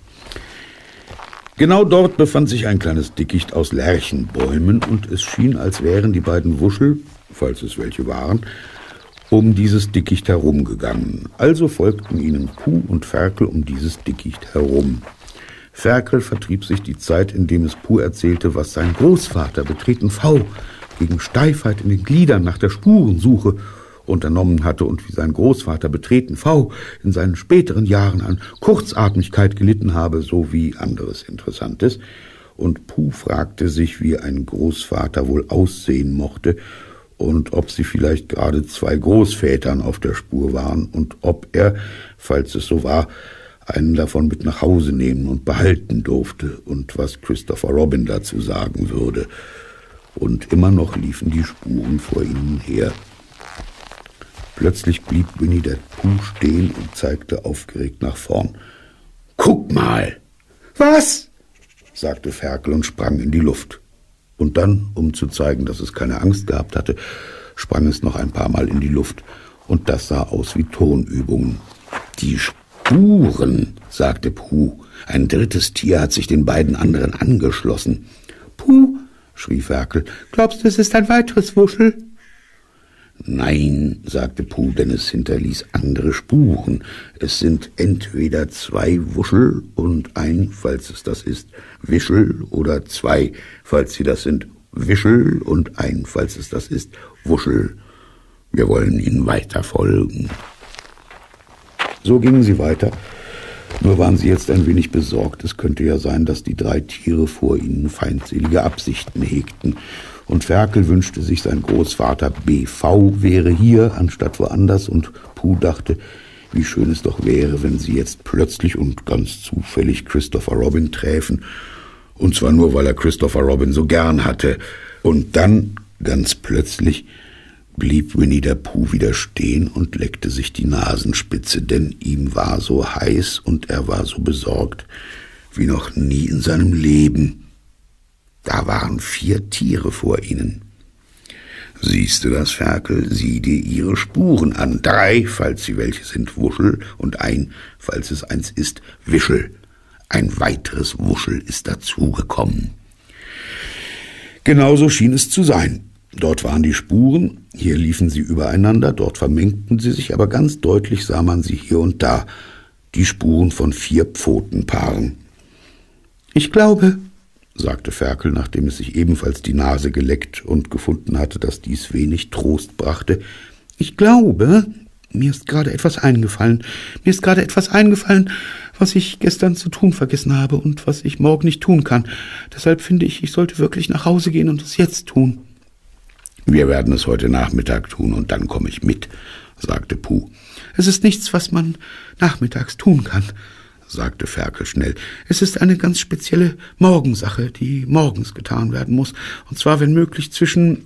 Genau dort befand sich ein kleines Dickicht aus Lärchenbäumen, und es schien, als wären die beiden Wuschel, falls es welche waren, um dieses Dickicht herumgegangen. Also folgten ihnen Pooh und Ferkel um dieses Dickicht herum. Ferkel vertrieb sich die Zeit, indem es Pooh erzählte, was sein Großvater, Betreten V, gegen Steifheit in den Gliedern nach der Spurensuche unternommen hatte und wie sein Großvater, Betreten V, in seinen späteren Jahren an Kurzatmigkeit gelitten habe, sowie anderes Interessantes. Und Pooh fragte sich, wie ein Großvater wohl aussehen mochte und ob sie vielleicht gerade 2 Großvätern auf der Spur waren und ob er, falls es so war, einen davon mit nach Hause nehmen und behalten durfte und was Christopher Robin dazu sagen würde. Und immer noch liefen die Spuren vor ihnen her. Plötzlich blieb Winnie der Pooh stehen und zeigte aufgeregt nach vorn. »Guck mal!« »Was?« sagte Ferkel und sprang in die Luft. Und dann, um zu zeigen, dass es keine Angst gehabt hatte, sprang es noch ein paar Mal in die Luft, und das sah aus wie Turnübungen. »Die Spuren«, sagte Pooh. »Ein 3. Tier hat sich den beiden anderen angeschlossen.« »Pooh«, schrie Ferkel, »glaubst du, es ist ein weiteres Wuschel?« »Nein«, sagte Puh, denn es hinterließ andere Spuren. »Es sind entweder 2 Wuschel und ein, falls es das ist, Wischel, oder 2, falls sie das sind, Wischel und ein, falls es das ist, Wuschel. Wir wollen ihnen weiter folgen.« So gingen sie weiter, nur waren sie jetzt ein wenig besorgt. Es könnte ja sein, dass die 3 Tiere vor ihnen feindselige Absichten hegten. Und Ferkel wünschte sich, sein Großvater BV wäre hier, anstatt woanders, und Puh dachte, wie schön es doch wäre, wenn sie jetzt plötzlich und ganz zufällig Christopher Robin träfen, und zwar nur, weil er Christopher Robin so gern hatte. Und dann, ganz plötzlich, blieb Winnie der Pooh wieder stehen und leckte sich die Nasenspitze, denn ihm war so heiß und er war so besorgt wie noch nie in seinem Leben. Da waren 4 Tiere vor ihnen. »Siehst du das, Ferkel? Sieh dir ihre Spuren an. 3, falls sie welche sind, Wuschel, und ein, falls es eins ist, Wischel. Ein weiteres Wuschel ist dazugekommen.« Genauso schien es zu sein. Dort waren die Spuren, hier liefen sie übereinander, dort vermengten sie sich, aber ganz deutlich sah man sie hier und da, die Spuren von 4 Pfotenpaaren. »Ich glaube«, sagte Ferkel, nachdem es sich ebenfalls die Nase geleckt und gefunden hatte, dass dies wenig Trost brachte, »ich glaube, mir ist gerade etwas eingefallen. Was ich gestern zu tun vergessen habe und was ich morgen nicht tun kann. Deshalb finde ich sollte wirklich nach Hause gehen und es jetzt tun.« »Wir werden es heute Nachmittag tun und dann komme ich mit«, sagte Puh. »Es ist nichts, was man nachmittags tun kann«, sagte Ferkel schnell. »Es ist eine ganz spezielle Morgensache, die morgens getan werden muss. Und zwar, wenn möglich, zwischen...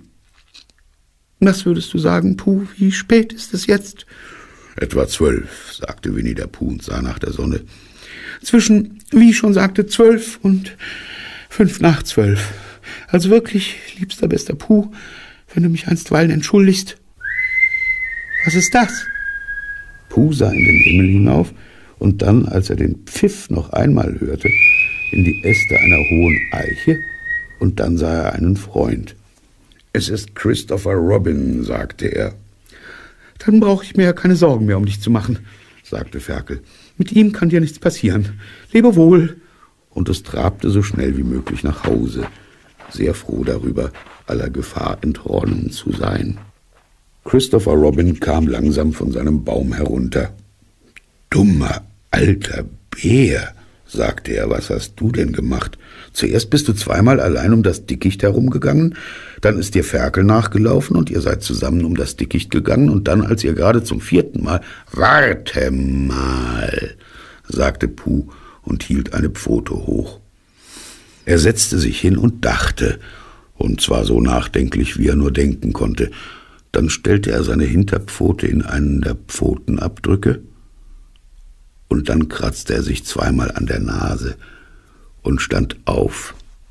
Was würdest du sagen, Puh, wie spät ist es jetzt?« »Etwa 12«, sagte Winnie der Pooh und sah nach der Sonne. »Zwischen, wie ich schon sagte, 12 und 5 nach 12. Also wirklich, liebster, bester Puh, wenn du mich einstweilen entschuldigst.« »Was ist das?« Puh sah in den Himmel hinauf und dann, als er den Pfiff noch einmal hörte, in die Äste einer hohen Eiche, und dann sah er einen Freund. »Es ist Christopher Robin«, sagte er. »Dann brauche ich mir ja keine Sorgen mehr um dich zu machen«, sagte Ferkel. »Mit ihm kann dir nichts passieren. Lebe wohl.« Und es trabte so schnell wie möglich nach Hause, sehr froh darüber, aller Gefahr entronnen zu sein. Christopher Robin kam langsam von seinem Baum herunter. »Dummer alter Bär«, sagte er, »was hast du denn gemacht? Zuerst bist du 2-mal allein um das Dickicht herumgegangen, dann ist dir Ferkel nachgelaufen und ihr seid zusammen um das Dickicht gegangen und dann, als ihr gerade zum 4. Mal... »Warte mal«, sagte Puh und hielt eine Pfote hoch. Er setzte sich hin und dachte, und zwar so nachdenklich, wie er nur denken konnte. Dann stellte er seine Hinterpfote in einen der Pfotenabdrücke, und dann kratzte er sich 2-mal an der Nase und stand auf.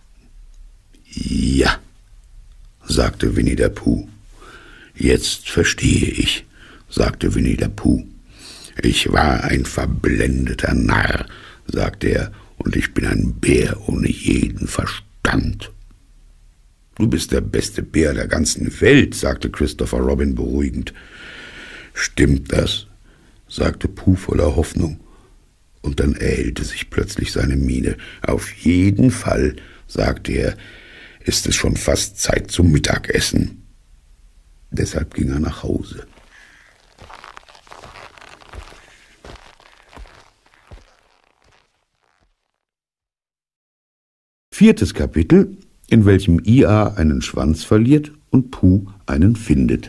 »Ja«, sagte Winnie der Pooh. »Jetzt verstehe ich«, sagte Winnie der Pooh. »Ich war ein verblendeter Narr«, sagte er, »und ich bin ein Bär ohne jeden Verstand.« »Du bist der beste Bär der ganzen Welt«, sagte Christopher Robin beruhigend. »Stimmt das?«, sagte Puh voller Hoffnung. Und dann erhellte sich plötzlich seine Miene. »Auf jeden Fall«, sagte er, »ist es schon fast Zeit zum Mittagessen.« Deshalb ging er nach Hause. Viertes Kapitel, in welchem Ia einen Schwanz verliert und Puh einen findet.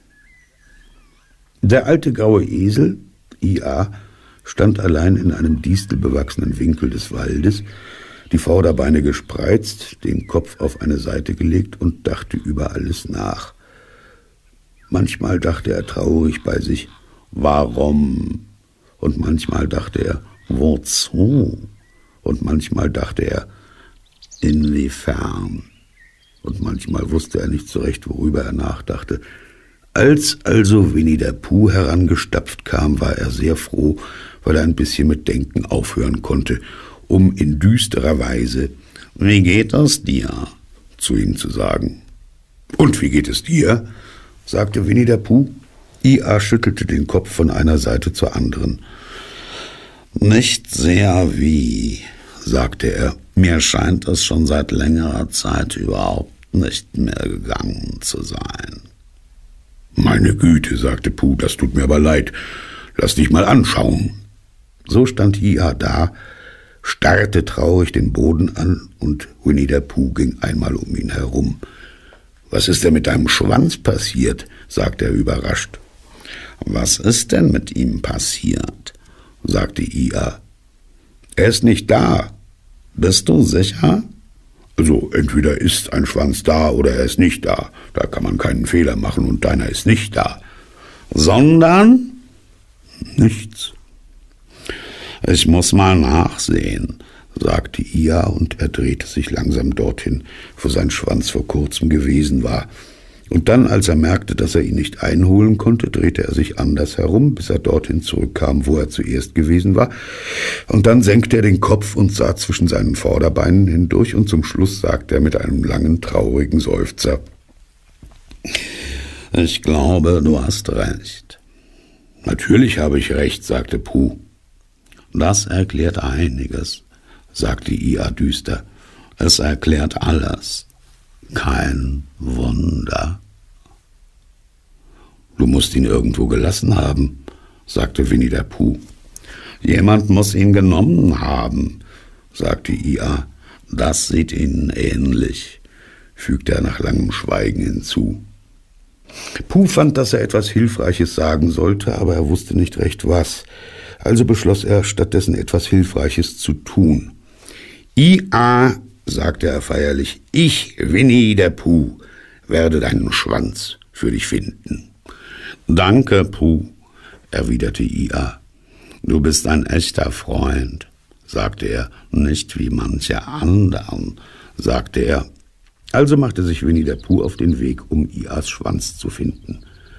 Der alte graue Esel, Ia, stand allein in einem distelbewachsenen Winkel des Waldes, die Vorderbeine gespreizt, den Kopf auf eine Seite gelegt und dachte über alles nach. Manchmal dachte er traurig bei sich, warum? Und manchmal dachte er, wozu? Und manchmal dachte er, inwiefern? Und manchmal wusste er nicht so recht, worüber er nachdachte. Als also Winnie der Pooh herangestapft kam, war er sehr froh, weil er ein bisschen mit Denken aufhören konnte, um in düsterer Weise »Wie geht es dir?« zu ihm zu sagen. »Und wie geht es dir?« sagte Winnie der Pooh. IA schüttelte den Kopf von einer Seite zur anderen. Nicht sehr wie, sagte er. Mir scheint es schon seit längerer Zeit überhaupt nicht mehr gegangen zu sein. Meine Güte, sagte Pooh, das tut mir aber leid. Lass dich mal anschauen. So stand IA da, starrte traurig den Boden an und Winnie der Pooh ging einmal um ihn herum. »Was ist denn mit deinem Schwanz passiert?« sagte er überrascht. »Was ist denn mit ihm passiert?« sagte IA. »Er ist nicht da. Bist du sicher?« »Also entweder ist ein Schwanz da oder er ist nicht da. Da kann man keinen Fehler machen und deiner ist nicht da.« »Sondern?« »Nichts.« »Ich muss mal nachsehen«, sagte IA und er drehte sich langsam dorthin, wo sein Schwanz vor kurzem gewesen war. Und dann, als er merkte, dass er ihn nicht einholen konnte, drehte er sich anders herum, bis er dorthin zurückkam, wo er zuerst gewesen war. Und dann senkte er den Kopf und sah zwischen seinen Vorderbeinen hindurch und zum Schluss sagte er mit einem langen, traurigen Seufzer: »Ich glaube, du hast recht.« »Natürlich habe ich recht«, sagte Pooh. »Das erklärt einiges«, sagte IA düster. »Es erklärt alles. Kein Wunder.« »Du musst ihn irgendwo gelassen haben«, sagte Winnie der Pooh. »Jemand muss ihn genommen haben«, sagte IA. »Das sieht Ihnen ähnlich«, fügte er nach langem Schweigen hinzu. Pooh fand, dass er etwas Hilfreiches sagen sollte, aber er wusste nicht recht was. Also beschloss er, stattdessen etwas Hilfreiches zu tun. »IA«, sagte er feierlich, »ich, Winnie der Pooh, werde deinen Schwanz für dich finden.« »Danke, Pooh«, erwiderte IA. »Du bist ein echter Freund«, sagte er. »Nicht wie manche anderen«, sagte er. Also machte sich Winnie der Pooh auf den Weg, um IAs Schwanz zu finden.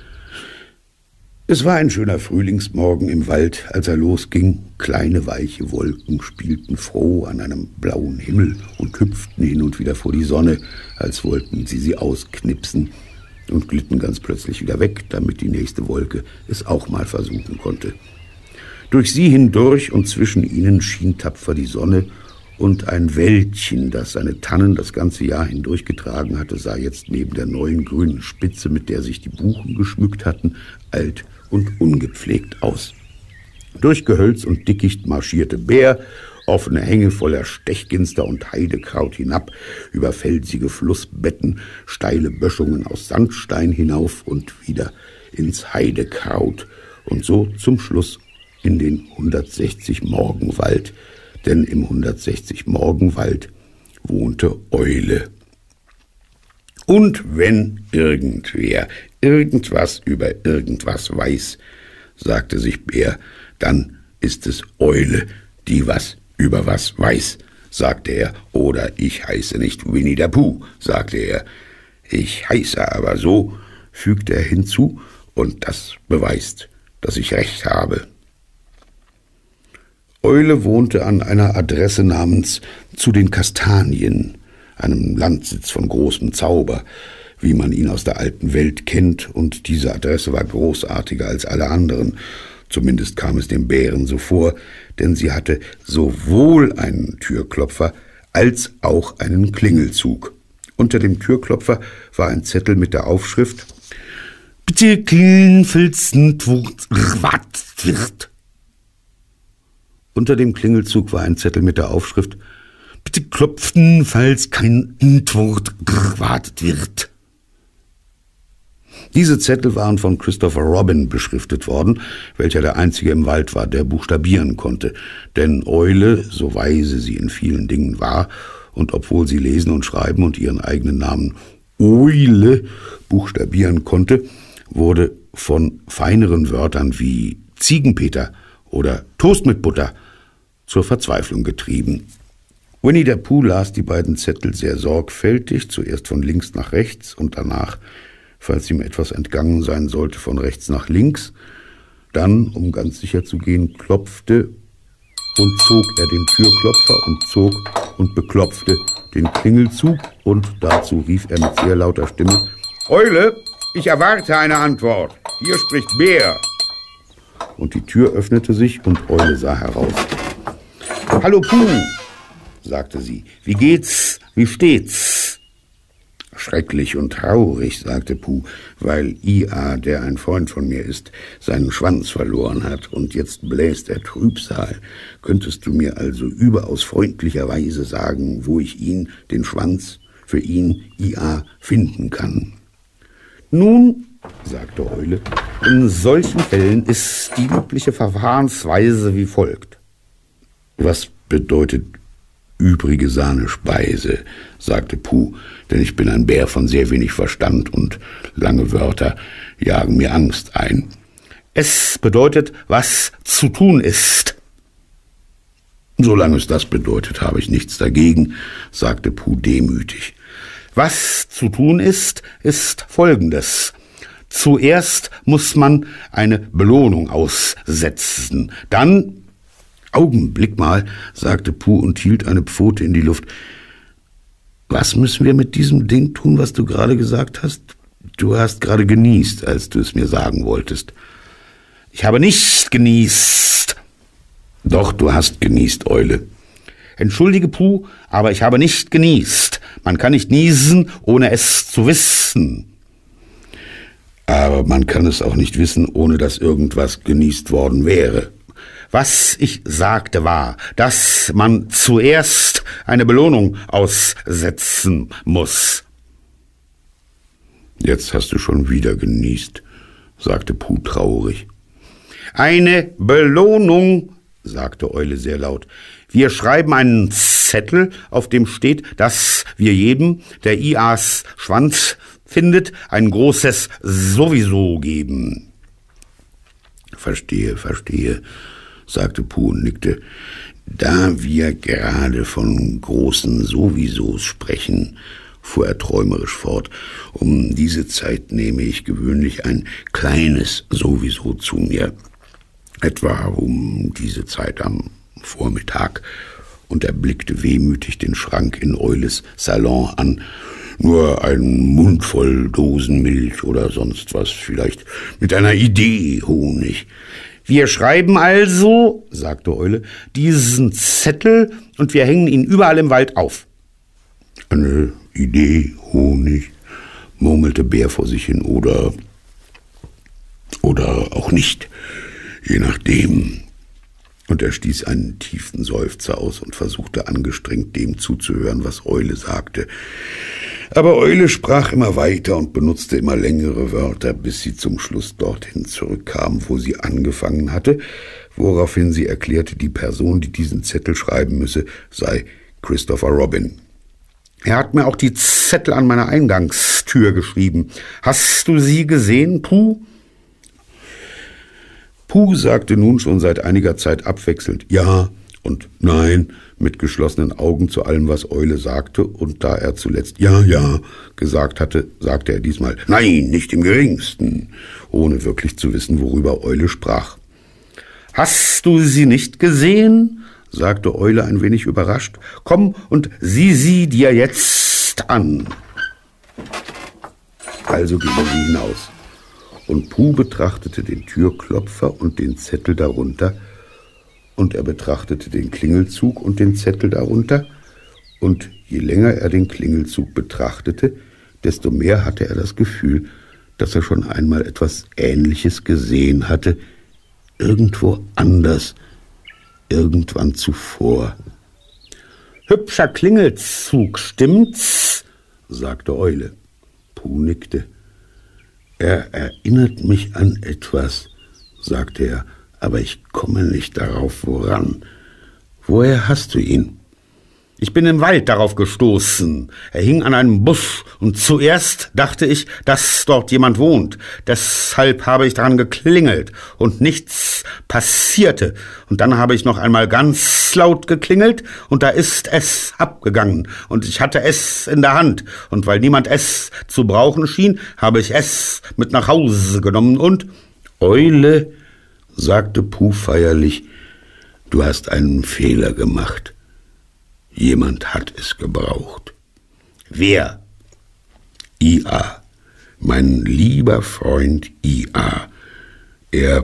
Es war ein schöner Frühlingsmorgen im Wald, als er losging. Kleine, weiche Wolken spielten froh an einem blauen Himmel und hüpften hin und wieder vor die Sonne, als wollten sie ausknipsen, und glitten ganz plötzlich wieder weg, damit die nächste Wolke es auch mal versuchen konnte. Durch sie hindurch und zwischen ihnen schien tapfer die Sonne, und ein Wäldchen, das seine Tannen das ganze Jahr hindurch getragen hatte, sah jetzt neben der neuen grünen Spitze, mit der sich die Buchen geschmückt hatten, alt und ungepflegt aus. Durch Gehölz und Dickicht marschierte Bär, offene Hänge voller Stechginster und Heidekraut hinab, über felsige Flussbetten, steile Böschungen aus Sandstein hinauf und wieder ins Heidekraut und so zum Schluss in den 160-Morgenwald, denn im 160-Morgenwald wohnte Eule. Und wenn irgendwer irgendwas über irgendwas weiß, sagte sich Bär, dann ist es Eule, die was über was weiß, sagte er. Oder ich heiße nicht Winnie der Pooh, sagte er. Ich heiße aber so, fügte er hinzu, und das beweist, dass ich recht habe. Eule wohnte an einer Adresse namens »Zu den Kastanien«, einem Landsitz von großem Zauber, wie man ihn aus der alten Welt kennt, und diese Adresse war großartiger als alle anderen. Zumindest kam es dem Bären so vor, denn sie hatte sowohl einen Türklopfer als auch einen Klingelzug. Unter dem Türklopfer war ein Zettel mit der Aufschrift »Bitte klingeln, falls wat wird«. Unter dem Klingelzug war ein Zettel mit der Aufschrift »Bitte klopfen, falls kein Antwort gewartet wird«. Diese Zettel waren von Christopher Robin beschriftet worden, welcher der Einzige im Wald war, der buchstabieren konnte. Denn Eule, so weise sie in vielen Dingen war, und obwohl sie lesen und schreiben und ihren eigenen Namen Eule buchstabieren konnte, wurde von feineren Wörtern wie Ziegenpeter oder Toast mit Butter zur Verzweiflung getrieben. Winnie der Pooh las die beiden Zettel sehr sorgfältig, zuerst von links nach rechts und danach, falls ihm etwas entgangen sein sollte, von rechts nach links. Dann, um ganz sicher zu gehen, klopfte und zog er den Türklopfer und zog und beklopfte den Klingelzug, und dazu rief er mit sehr lauter Stimme: »Eule, Ich erwarte eine Antwort. Hier spricht Bär. Und die Tür öffnete sich und Eule sah heraus. »Hallo Puh«, sagte sie. »Wie geht's? Wie steht's?« »Schrecklich und traurig«, sagte Puh, »weil Ia, der ein Freund von mir ist, seinen Schwanz verloren hat und jetzt bläst er Trübsal. Könntest du mir also überaus freundlicherweise sagen, wo ich ihn, den Schwanz, für ihn, Ia, finden kann?« »Nun«, sagte Eule, »in solchen Fällen ist die übliche Verfahrensweise wie folgt.« »Was bedeutet übrige Sahnespeise?«, sagte Puh, »denn ich bin ein Bär von sehr wenig Verstand und lange Wörter jagen mir Angst ein.« »Es bedeutet, was zu tun ist.« »Solange es das bedeutet, habe ich nichts dagegen«, sagte Puh demütig. »Was zu tun ist, ist Folgendes. Zuerst muss man eine Belohnung aussetzen. Dann...« »Augenblick mal«, sagte Puh und hielt eine Pfote in die Luft. »Was müssen wir mit diesem Ding tun, was du gerade gesagt hast? Du hast gerade genießt, als du es mir sagen wolltest.« »Ich habe nicht genießt.« »Doch, du hast genießt, Eule.« »Entschuldige, Puh, aber ich habe nicht genießt. Man kann nicht niesen, ohne es zu wissen.« »Aber man kann es auch nicht wissen, ohne dass irgendwas genießt worden wäre.« »Was ich sagte war, dass man zuerst eine Belohnung aussetzen muss.« »Jetzt hast du schon wieder genießt«, sagte Puh traurig. »Eine Belohnung«, sagte Eule sehr laut. »Wir schreiben einen Zettel, auf dem steht, dass wir jedem, der Ias Schwanz findet, ein großes Sowieso geben.« »Verstehe«, sagte Puh und nickte. »Da wir gerade von großen Sowiesos sprechen«, fuhr er träumerisch fort, »um diese Zeit nehme ich gewöhnlich ein kleines Sowieso zu mir, etwa um diese Zeit am Vormittag.« Und er blickte wehmütig den Schrank in Eules Salon an. »Nur ein Mund voll Dosenmilch oder sonst was, vielleicht mit einer Idee Honig.« »Wir schreiben also«, sagte Eule, »diesen Zettel und wir hängen ihn überall im Wald auf.« »Eine Idee Honig«, murmelte Bär vor sich hin, oder auch nicht, je nachdem.« Und er stieß einen tiefen Seufzer aus und versuchte angestrengt dem zuzuhören, was Eule sagte. Aber Eule sprach immer weiter und benutzte immer längere Wörter, bis sie zum Schluss dorthin zurückkam, wo sie angefangen hatte, woraufhin sie erklärte, die Person, die diesen Zettel schreiben müsse, sei Christopher Robin. »Er hat mir auch die Zettel an meiner Eingangstür geschrieben. Hast du sie gesehen, Puh?« Puh sagte nun schon seit einiger Zeit abwechselnd »Ja« und »Nein« mit geschlossenen Augen zu allem, was Eule sagte, und da er zuletzt »Ja« gesagt hatte, sagte er diesmal »Nein, nicht im geringsten«, ohne wirklich zu wissen, worüber Eule sprach. »Hast du sie nicht gesehen?«, sagte Eule ein wenig überrascht. »Komm und sieh sie dir jetzt an.« Also gingen sie hinaus, und Puh betrachtete den Türklopfer und den Zettel darunter, und er betrachtete den Klingelzug und den Zettel darunter, und je länger er den Klingelzug betrachtete, desto mehr hatte er das Gefühl, dass er schon einmal etwas Ähnliches gesehen hatte, irgendwo anders, irgendwann zuvor. »Hübscher Klingelzug, stimmt's?«, sagte Eule. Puh nickte. »Er erinnert mich an etwas«, sagte er, »aber ich komme nicht darauf, woran. Woher hast du ihn?« »Ich bin im Wald darauf gestoßen. Er hing an einem Busch, und zuerst dachte ich, dass dort jemand wohnt. Deshalb habe ich daran geklingelt, und nichts passierte. Und dann habe ich noch einmal ganz laut geklingelt, und da ist es abgegangen, und ich hatte es in der Hand. Und weil niemand es zu brauchen schien, habe ich es mit nach Hause genommen und...« »Eule«, sagte Puh feierlich, »du hast einen Fehler gemacht. Jemand hat es gebraucht.« »Wer?« »Ia. mein lieber Freund I.A. Er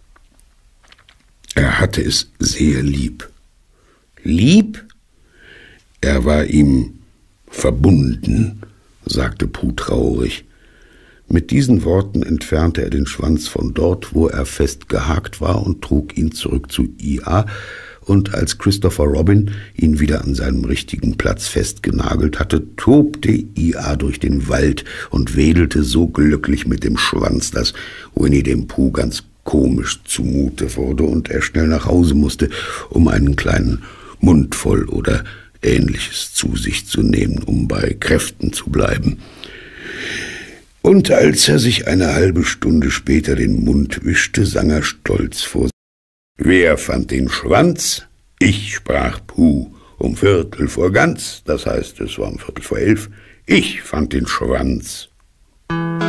hatte es sehr lieb. Lieb? Er war ihm verbunden, sagte Puh traurig. Mit diesen Worten entfernte er den Schwanz von dort, wo er festgehakt war, und trug ihn zurück zu I.A., und als Christopher Robin ihn wieder an seinem richtigen Platz festgenagelt hatte, tobte I.A. durch den Wald und wedelte so glücklich mit dem Schwanz, dass Winnie dem Puh ganz komisch zumute wurde und er schnell nach Hause musste, um einen kleinen Mundvoll oder Ähnliches zu sich zu nehmen, um bei Kräften zu bleiben. Und als er sich eine halbe Stunde später den Mund wischte, sang er stolz vor sich: »Wer fand den Schwanz? Ich«, sprach Puh, um 11:15, das heißt, es war um 11:15, »ich fand den Schwanz.«